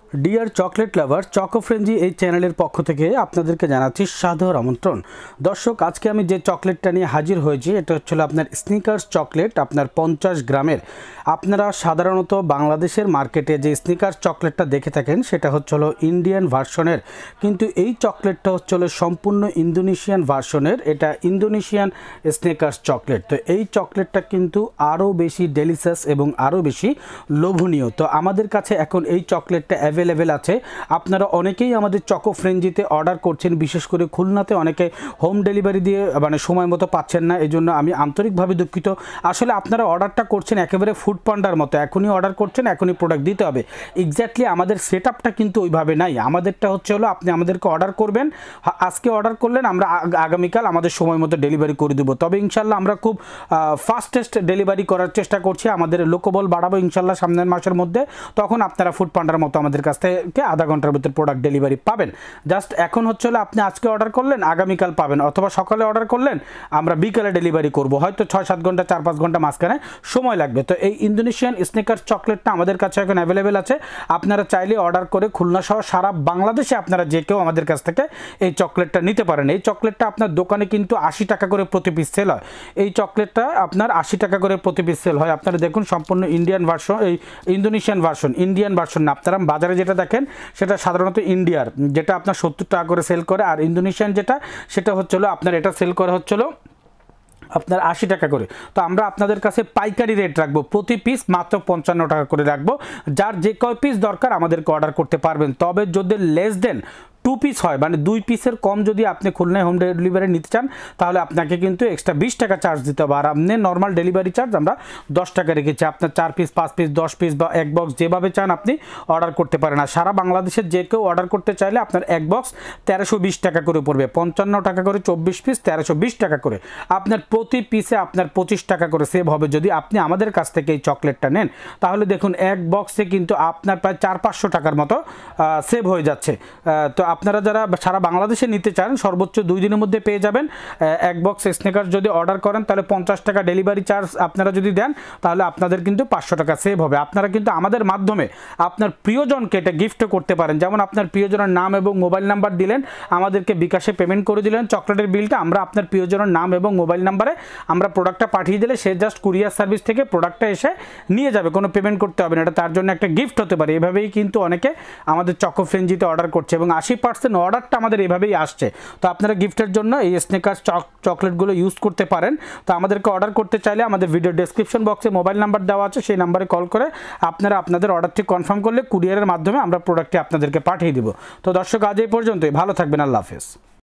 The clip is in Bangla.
Deer chocolate lover choco frenzy এই চ্যানেলের পক্ষ থেকে আপনাদেরকে জানাচ্ছি সাদর আমন্ত্রণ। দর্শক, আজকে আমি যে চকলেটটা নিয়ে হাজির হয়েছি এটা হচ্ছে আপনার স্নিকার্স চকলেট, আপনার 50 গ্রামের। আপনারা সাধারণত বাংলাদেশের মার্কেটে যে স্নিকার্স চকলেটটা দেখে থাকেন সেটা হচ্ছে ইন্ডিয়ান ভার্সনের, কিন্তু এই চকলেটটা হচ্ছে সম্পূর্ণ ইন্দোনেশিয়ান ভার্সনের। এটা ইন্দোনেশিয়ান স্নিকার্স চকলেট। তো এই চকলেটটা কিন্তু আরও বেশি ডেলিশিয়াস এবং আরও বেশি লোভনীয়। তো আমাদের কাছে এখন এই চকলেটটা অ্যাভেলেবেল আছে। আপনারা অনেকেই আমাদের চকো ফ্রেঞ্জিতে অর্ডার করছেন, বিশেষ করে খুলনাতে অনেকে হোম ডেলিভারি দিয়ে সময় মতো পাচ্ছেন না, এই জন্য আমি আন্তরিকভাবে দুঃখিত। আসলে আপনারা অর্ডারটা করছেন একেবারে ফুড পান্ডার মতো, এখনই অর্ডার করছেন এখনই প্রোডাক্ট দিতে হবে। এক্স্যাক্টলি আমাদের সেট আপটা কিন্তু ওইভাবে নাই। আমাদেরটা হচ্ছে আপনি আমাদেরকে অর্ডার করবেন, আজকে অর্ডার করলেন, আমরা আগামীকাল আমাদের সময় মতো ডেলিভারি করে দেবো। তবে ইনশাল্লাহ আমরা খুব ফাস্টেস্ট ডেলিভারি করার চেষ্টা করছি, আমাদের লোকবল বাড়াবো ইনশাল্লাহ সামনের মাসের মধ্যে। তখন আপনারা ফুড পান্ডার মতো আমাদের কাছ থেকে আধা ঘন্টার ভিতরে প্রোডাক্ট ডেলিভারি পাবেন। জাস্ট এখন হচ্ছে আপনি আজকে অর্ডার করলেন আগামীকাল পাবেন, অথবা সকালে অর্ডার করলেন আমরা বিকালে ডেলিভারি করব, হয়তো 6-7 ঘন্টা 4-5 ঘন্টা মাঝখানে সময় লাগবে। তো এই ইন্দোনেশিয়ান স্নিকার্স চকলেটটা আমাদের কাছে এখন অ্যাভেলেবেল আছে। আপনারা চাইলে অর্ডার করে খুলনা সহ সারা বাংলাদেশে আপনারা যে কেউ আমাদের কাছ থেকে এই চকলেটটা নিতে পারেন। এই চকলেটটা আপনার দোকানে কিন্তু 80 টাকা করে প্রতি পিস সেল হয়। এই চকলেটটা আপনার 80 টাকা করে প্রতি পিস সেল হয়। আপনারা দেখুন সম্পূর্ণ ইন্ডিয়ান ভার্সন, এই ইন্দোনেশিয়ান ভার্সন, ইন্ডিয়ান ভার্সন না। আপনারা বাজারে যেটা দেখেন সেটা সাধারণত ইন্ডিয়ার, যেটা আপনার 70 টাকা করে সেল করে, আর ইন্দোনেশিয়ান যেটা সেটা হচ্ছিল আপনার এটা সেল করা হচ্ছিল আপনার 80 টাকা করে। তো আমরা আপনাদের কাছে পাইকারি রেট রাখবো, প্রতি পিস মাত্র 55 টাকা করে রাখবো। যার যে কয় পিস দরকার আমাদেরকে অর্ডার করতে পারবেন। তবে যদি লেস দেন 2 পিস হয়, 2 পিসের কম যদি আপনি খুলনায় হোম ডেলিভারি নিতে চান তাহলে আপনাকে কিন্তু এক্সট্রা 20 টাকা চার্জ দিতে হবে। আর আপনি নর্মাল ডেলিভারি চার্জ আমরা 10 টাকা রেখেছি। আপনার 4 পিস 5 পিস 10 পিস বা এক বক্স যেভাবে চান আপনি অর্ডার করতে পারেন। আর সারা বাংলাদেশের যে কেউ অর্ডার করতে চাইলে আপনার এক বক্স 1320 টাকা করে পড়বে, 55 টাকা করে 24 পিস 1320 টাকা করে। আপনার প্রতি পিসে আপনার 25 টাকা করে সেভ হবে যদি আপনি আমাদের কাছ থেকে এই চকলেটটা নেন। তাহলে দেখুন এক বক্সে কিন্তু আপনার প্রায় 400-500 টাকার মতো সেভ হয়ে যাচ্ছে। তো আপনারা যারা সারা বাংলাদেশে নিতে চান সর্বোচ্চ 2 দিনের মধ্যে পেয়ে যাবেন। এক বক্স স্নিকার্স যদি অর্ডার করেন তাহলে 50 টাকা ডেলিভারি চার্জ আপনারা যদি দেন তাহলে আপনাদের কিন্তু 500 টাকা সেভ হবে। আপনারা কিন্তু আমাদের মাধ্যমে আপনার প্রিয়জনকে এটা গিফট করতে পারেন। যেমন আপনার প্রিয়জনের নাম এবং মোবাইল নাম্বার দিলেন, আমাদেরকে বিকাশে পেমেন্ট করে দিলেন চকলেটের বিলটা, আমরা আপনার প্রিয়জনের নাম এবং মোবাইল নাম্বারে আমরা প্রোডাক্টটা পাঠিয়ে দিলে সে জাস্ট কুরিয়ার সার্ভিস থেকে প্রোডাক্টটা এসে নিয়ে যাবে, কোনো পেমেন্ট করতে হবে না। এটা তার জন্য একটা গিফট হতে পারে। এভাবেই কিন্তু অনেকে আমাদের চকো ফ্রেঞ্জিতে অর্ডার করছে এবং 80% অর্ডারটা আমাদের এভাবেই আসছে। তো আপনারা গিফটের জন্য এই স্নিকার্স চকলেটগুলো ইউজ করতে পারেন। তো আমাদেরকে অর্ডার করতে চাইলে আমাদের ভিডিও ডেসক্রিপশন বক্সে মোবাইল নাম্বার দেওয়া আছে, সেই নাম্বারে কল করে আপনারা আপনাদের অর্ডারটি কনফার্ম করলে কুরিয়ারের মাধ্যমে আমরা প্রোডাক্টটি আপনাদেরকে পাঠিয়ে দিব। তো দর্শক, আজ এই পর্যন্তই, ভালো থাকবেন, আল্লাহ হাফেজ।